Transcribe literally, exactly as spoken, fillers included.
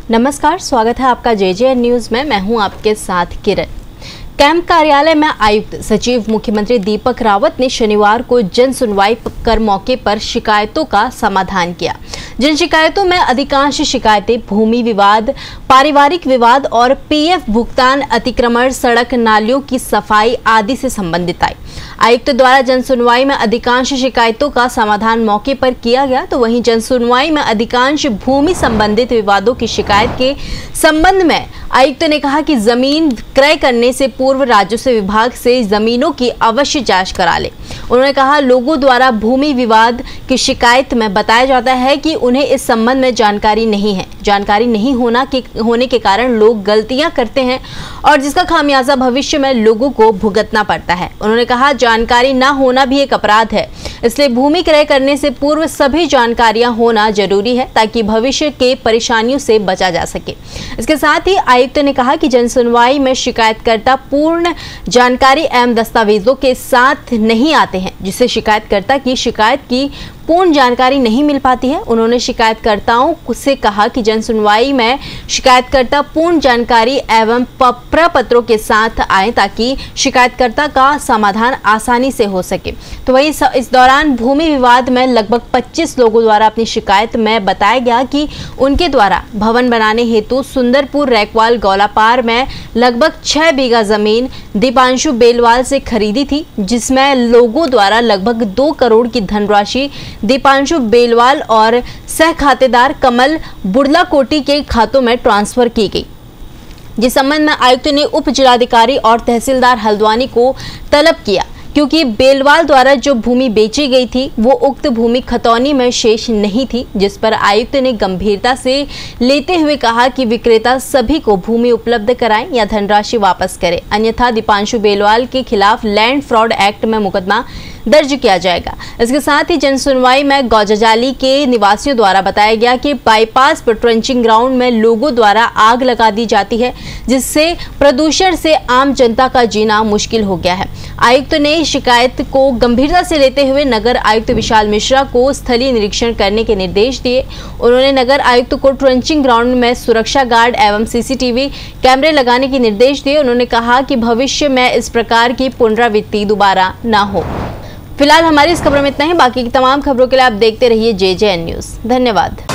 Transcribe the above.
नमस्कार, स्वागत है आपका जे जे एन न्यूज में। मैं हूं आपके साथ किरण। कैंप कार्यालय में आयुक्त सचिव मुख्यमंत्री दीपक रावत ने शनिवार को जन सुनवाई कर मौके पर शिकायतों का समाधान किया। जिन शिकायतों में अधिकांश शिकायतें भूमि विवाद, पारिवारिक विवाद और पीएफ भुगतान, अतिक्रमण, सड़क नालियों की सफाई आदि से संबंधित आई। आयुक्त द्वारा जन सुनवाई में अधिकांश शिकायतों का समाधान मौके पर किया गया, तो वहीं जन सुनवाई में अधिकांश भूमि संबंधित विवादों की शिकायत के संबंध में आयुक्त ने कहा कि जमीन क्रय करने से पूर्व राजस्व विभाग से जमीनों की अवश्य जांच करा ले। उन्होंने कहा, लोगों द्वारा भूमि विवाद की शिकायत में बताया जाता है कि उन्हें इस संबंध में जानकारी नहीं है। जानकारी नहीं होना के होने के कारण लोग गलतियां करते हैं और जिसका खामियाजा भविष्य में लोगों को भुगतना पड़ता है। उन्होंने कहा, जानकारी न होना भी एक अपराध है, इसलिए भूमि क्रय करने से पूर्व सभी जानकारियां होना जरूरी है ताकि भविष्य के परेशानियों से बचा जा सके। इसके साथ ही आयुक्त ने कहा कि जन सुनवाई में शिकायतकर्ता पूर्ण जानकारी एवं दस्तावेजों के साथ नहीं आते हैं, जिससे शिकायतकर्ता की शिकायत की पूर्ण जानकारी नहीं मिल पाती है। उन्होंने शिकायतकर्ताओं से कहा कि जन सुनवाई में शिकायतकर्ता पूर्ण जानकारी एवं प्रपत्रों के साथ आए ताकि शिकायतकर्ता का समाधान आसानी से हो सके। तो वहीं इस दौरान भूमि विवाद में लगभग पच्चीस लोगों द्वारा अपनी शिकायत में बताया गया कि उनके द्वारा भवन बनाने हेतु सुंदरपुर रैकवाल गौलापार में लगभग छह बीघा जमीन दीपांशु बेलवाल से खरीदी थी, जिसमें लोगों द्वारा लगभग दो करोड़ की धनराशि दीपांशु बेलवाल और सह खातेदार कमल बुर्लाकोटी के खातों में ट्रांसफर की गई। जिस संबंध में आयुक्त ने उप जिलाधिकारी और तहसीलदार हल्द्वानी को तलब किया, क्योंकि बेलवाल द्वारा जो भूमि बेची गई थी वो उक्त भूमि खतौनी में शेष नहीं थी, जिस पर आयुक्त ने गंभीरता से लेते हुए कहा कि विक्रेता सभी को भूमि उपलब्ध कराएं या धनराशि वापस करें, अन्यथा दीपांशु बेलवाल के खिलाफ लैंड फ्रॉड एक्ट में मुकदमा दर्ज किया जाएगा। इसके साथ ही जन सुनवाई में गौजाजाली के निवासियों द्वारा बताया गया कि बाईपास पर ट्रंचिंग ग्राउंड में लोगों द्वारा आग लगा दी जाती है, जिससे प्रदूषण से आम जनता का जीना मुश्किल हो गया है। आयुक्त ने शिकायत को गंभीरता से लेते हुए नगर आयुक्त विशाल मिश्रा को स्थलीय निरीक्षण करने के निर्देश दिए। उन्होंने नगर आयुक्त को ट्रंचिंग ग्राउंड में सुरक्षा गार्ड एवं सीसीटीवी कैमरे लगाने के निर्देश दिए। उन्होंने कहा कि भविष्य में इस प्रकार की पुनरावृत्ति दोबारा न हो। फिलहाल हमारी इस खबर में इतना ही। बाकी की तमाम खबरों के लिए आप देखते रहिए जे जे एन न्यूज। धन्यवाद।